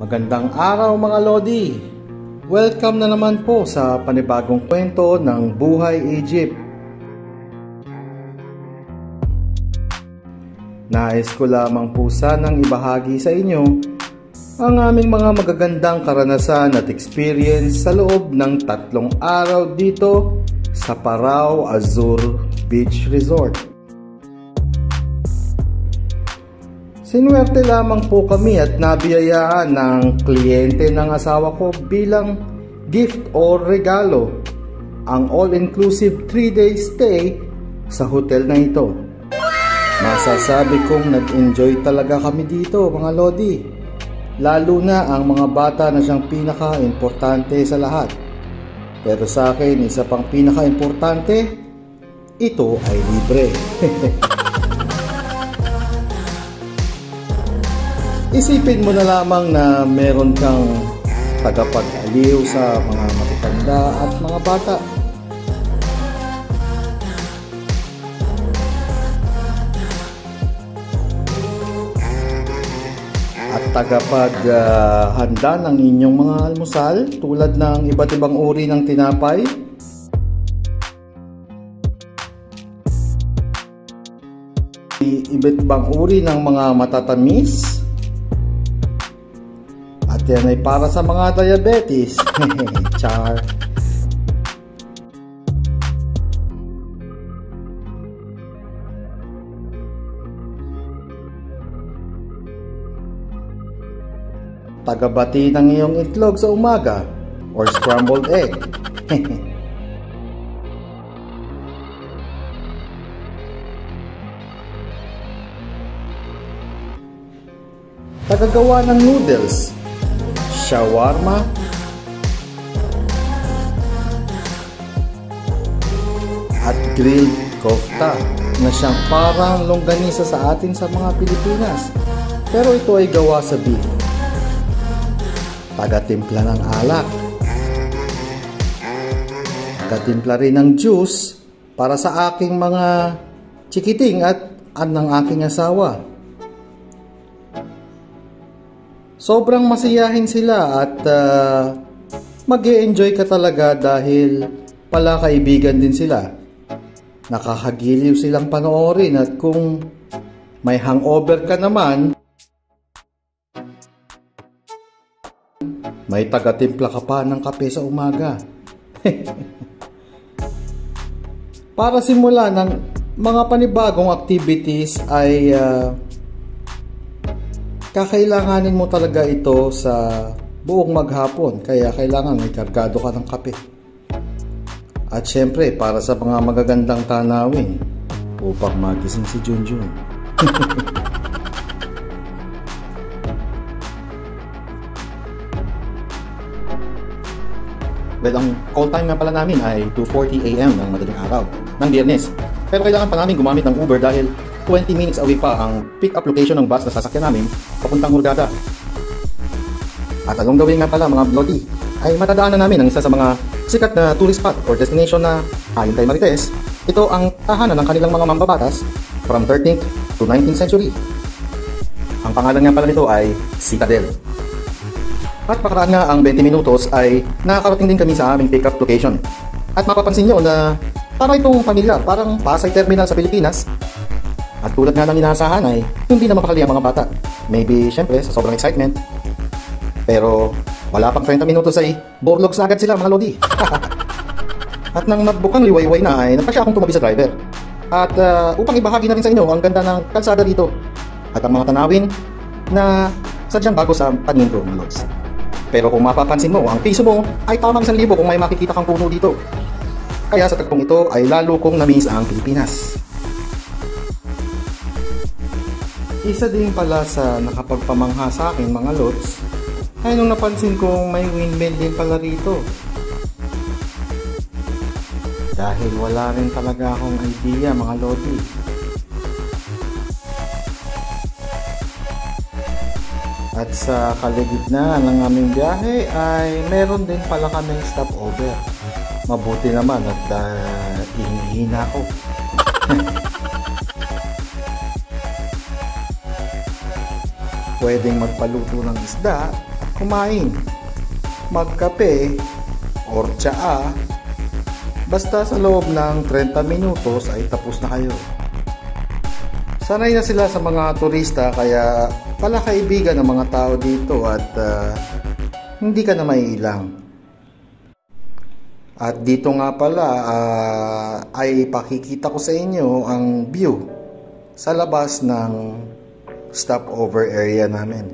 Magandang araw mga Lodi! Welcome na naman po sa panibagong kwento ng Buhay Egypt. Nais ko lamang po sanang ibahagi sa inyo ang aming mga magagandang karanasan at experience sa loob ng 3 araw dito sa Parao Azure Beach Resort. Sinuwerte lamang po kami at nabiyayaan ng kliyente ng asawa ko bilang gift o regalo ang all-inclusive 3-day stay sa hotel na ito. Masasabi kong nag-enjoy talaga kami dito mga Lodi, lalo na ang mga bata na siyang pinaka-importante sa lahat. Pero sa akin, isa pang pinaka-importante, ito ay libre. Isipin mo na lamang na meron kang tagapag-aliw sa mga matatanda at mga bata. At tagapaghanda ng inyong mga almusal tulad ng iba't ibang uri ng tinapay, iba't ibang uri ng mga matatamis. At yan ay para sa mga diabetes. Char. Tagabati ng iyong itlog sa umaga or scrambled egg. Tagagawa ng noodles, shawarma, at grilled kofta na siyang parang longganisa sa atin sa mga Pilipinas, pero ito ay gawa sa beef. Tagatimpla ng alak, tagatimpla rin ng juice para sa aking mga chikiting at ng aking asawa. Sobrang masiyahin sila at mag-e-enjoy ka talaga dahil pala kaibigan din sila. Nakakagiliw silang panoorin at kung may hangover ka naman, may tagatimpla ka pa ng kape sa umaga. Para simula ng mga panibagong activities ay kakailanganin mo talaga ito sa buong maghapon, kaya kailangan may kargado ka ng kape. At syempre, para sa mga magagandang tanawin upang magising si Junjun. Well, ang call time nga pala namin ay 2:40 AM ng madaling araw ng Biyernes. Pero kailangan pa namin gumamit ng Uber dahil 20 minutes away pa ang pick-up location ng bus na sasakyan namin papuntang Hurghada. At along the way nga pala mga Lodi, ay matadaanan namin ang isa sa mga sikat na tourist spot or destination na ayon kay Marites. Ito ang tahanan ng kanilang mga mambabatas from 13th to 19th century. Ang pangalan nga pala nito ay Citadel. At pakaraan nga ang 20 minutos ay nakakarating din kami sa aming pick-up location. At mapapansin nyo na parang itong pamilya, parang Pasay Terminal sa Pilipinas. At tulad nga ng inaasahan ay hindi na mapakali ang mga bata. Maybe syempre sa sobrang excitement. Pero wala pang 30 minutos ay borlogs na agad sila mga Lodi. At nang magbukang liwayway na ay nagpasya akong tumabi sa driver. At upang ibahagi na rin sa inyo ang ganda ng kalsada dito. At ang mga tanawin na sadyang bago sa paningin ko mga Lods. Pero kung mapapansin mo, ang piso mo ay tamang 1,000 kung may makikita kang puno dito. Kaya sa tagpong ito ay lalo kong na-miss ang Pilipinas. Isa din pala sa nakapagpamangha sa akin mga Lods ay nung napansin kong may windmill din pala rito. Dahil wala rin talaga akong idea mga Lodi. At sa kaligitnaan ng aming biyahe ay meron din pala kaming stopover. Mabuti naman at hihina ako. Pwedeng magpaluto ng isda at kumain, magkape, or tsaa. Basta sa loob ng 30 minutos ay tapos na kayo. Sanay na sila sa mga turista kaya palakaibigan ng mga tao dito at hindi ka na maiilang. At dito nga pala ay pakikita ko sa inyo ang view sa labas ng stopover area namin.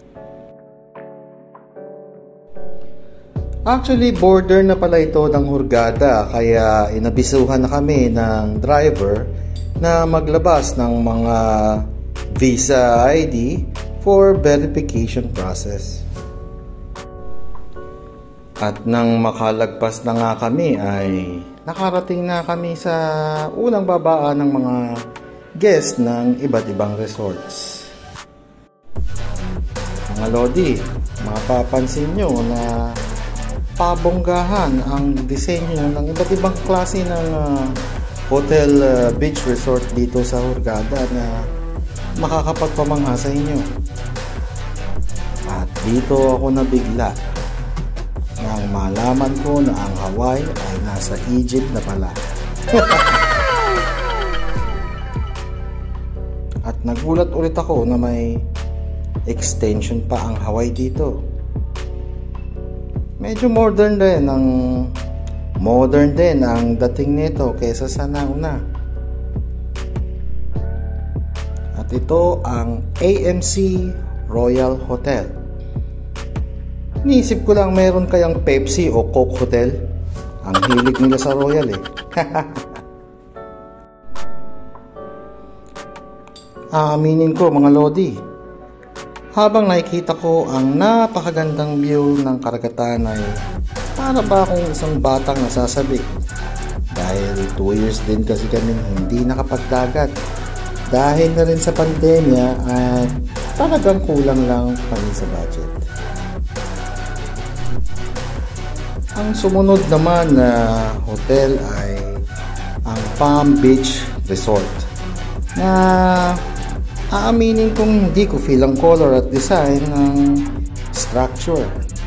Actually, border na pala ito ng Hurgada kaya inabisuhan na kami ng driver na maglabas ng mga visa ID for verification process. At nang makalagpas na nga kami ay nakarating na kami sa unang babaan ng mga guests ng iba't ibang resorts. Mga Lodi, mapapansin nyo na pabonggahan ang disenyo ng iba't ibang klase ng hotel beach resort dito sa Hurgada na makakapagpamangha sa inyo. At dito ako nabigla nang malaman ko na ang Hawaii ay nasa Egypt na pala. At nagulat ulit ako na may extension pa ang Hawaii dito. Medyo modern din ang dating nito kaysa sa nauna. At ito ang AMC Royal Hotel. Niisip ko lang meron kayang Pepsi o Coke Hotel. Ang hilig nila sa Royal eh. Aaminin ko mga Lodi, habang nakikita ko ang napakagandang view ng karagatan ay para ba akong isang batang nasasabi. Dahil 2 years din kasi kami hindi nakapagdagat. Dahil na rin sa pandemya at talagang kulang lang kami sa budget. Ang sumunod naman na hotel ay ang Palm Beach Resort na aaminin kong hindi ko feel ang color at design ng structure.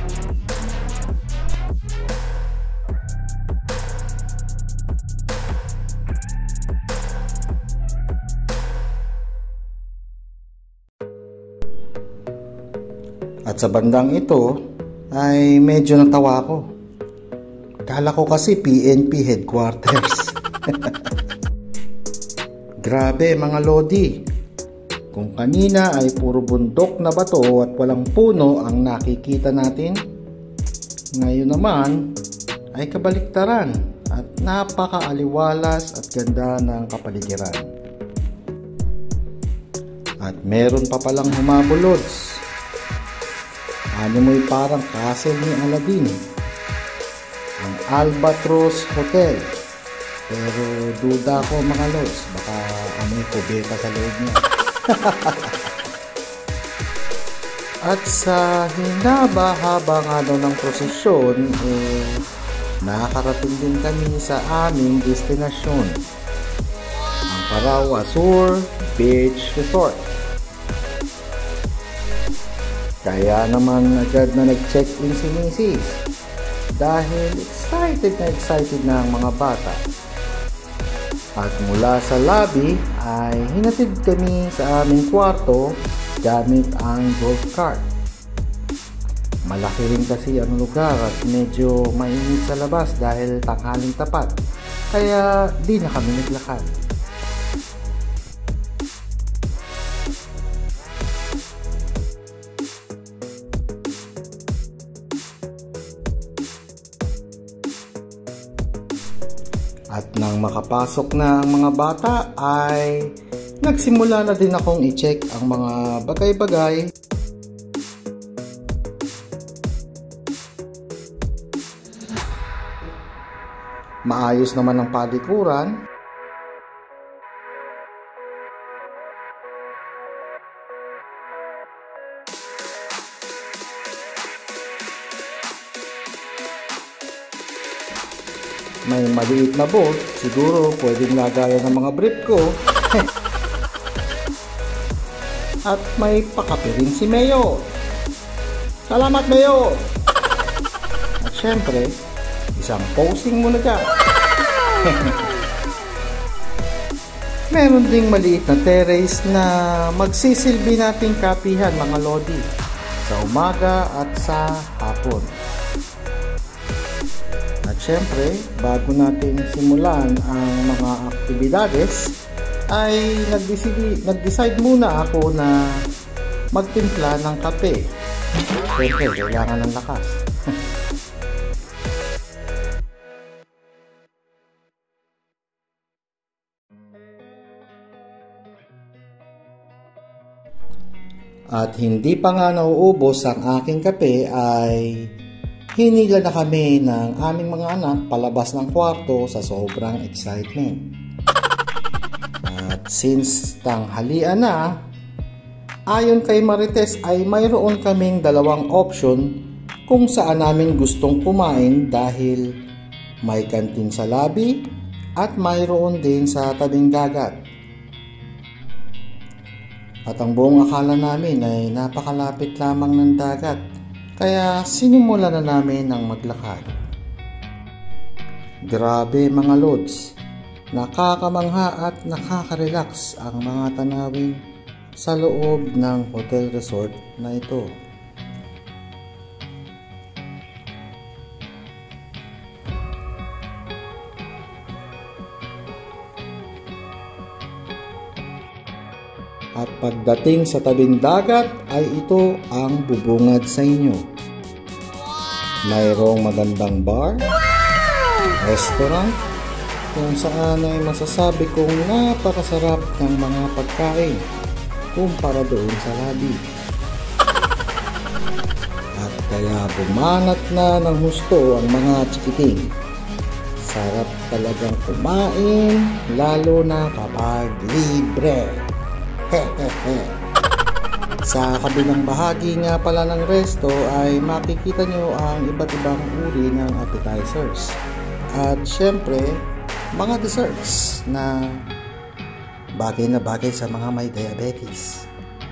At sa bandang ito ay medyo natawa ko. Kala ko kasi PNP headquarters. Grabe mga Lodi. Kung kanina ay puro bundok na bato at walang puno ang nakikita natin, ngayon naman ay kabaliktaran at napakaaliwalas at ganda ng kapaligiran. At meron pa palang humabulods. Ano mo'y parang castle ni Aladdin. Ang Albatross Hotel. Pero duda ko mga lods, baka amoy kubeta sa loob niya. At sa hinaba-haba nga daw ng prosesyon, nakakarating din kami sa aming destinasyon, ang Parao Azure Beach Resort. Kaya naman agad na nag-check-in si Mrs. dahil excited na ang mga bata. At mula sa lobby ay hinatid kami sa aming kwarto gamit ang golf cart. Malaki rin kasi ang lugar at medyo mainit sa labas dahil tanghaling tapat. Kaya di na kami naglakad. At nang makapasok na ang mga bata ay nagsimula na din akong i-check ang mga bagay-bagay. Maayos naman ang palikuran. May maliit na boat, siguro pwedeng lagayan ng mga brief ko. At may pakape rin si Mayo. Salamat, Mayo! At syempre, isang posting muna dyan. Meron ding maliit na terrace na magsisilbi nating kapihan mga lodi sa umaga at sa hapon. At syempre, bago natin simulan ang mga aktibidades, ay nag-decide muna ako na magtimpla ng kape. Syempre, kailangan ng lakas. At hindi pa nga nauubos ang aking kape ay hinila na kami ng aming mga anak palabas ng kwarto sa sobrang excitement. At since tanghalian na, ayon kay Marites ay mayroon kaming dalawang option kung saan namin gustong kumain dahil may kantin sa lobby at mayroon din sa tabing dagat. At ang buong akala namin ay napakalapit lamang ng dagat, kaya sinimula na namin ang maglakad. Grabe mga lods, nakakamangha at nakaka-relax ang mga tanawin sa loob ng hotel resort na ito. At pagdating sa tabing dagat ay ito ang bubungad sa inyo. Mayroong magandang bar, restaurant, kung saan ay masasabi kong napakasarap ng mga pagkain kumpara doon sa lobby. At kaya bumanat na ng husto ang mga chikiting. Sarap talagang kumain, lalo na kapag libre. Sa kabilang bahagi nga pala ng resto ay makikita nyo ang iba't ibang uri ng appetizers. At syempre, mga desserts na bagay sa mga may diabetes.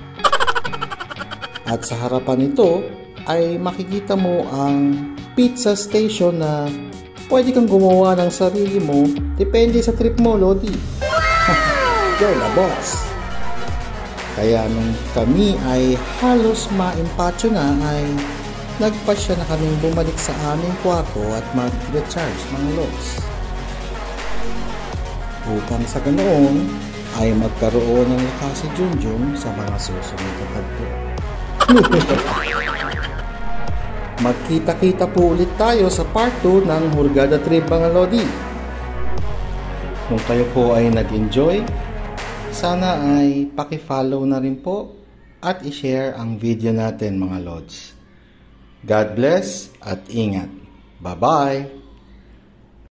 At sa harapan nito ay makikita mo ang pizza station na pwede kang gumawa ng sarili mo depende sa trip mo, Lodi. Go na, boss! Kaya nung kami ay halos maimpatyo na ay nagpasya na kaming bumalik sa aming kwarto at mag-recharge mga lods. Upang sa ganoon ay magkaroon ng lakas si Junjun sa mga susunod na tagpo. Magkita-kita po ulit tayo sa part 2 ng Hurgada Trip mga lodi. Kung kayo po ay nag-enjoy, sana ay paki-follow na rin po at i-share ang video natin mga lods. God bless at ingat. Bye-bye!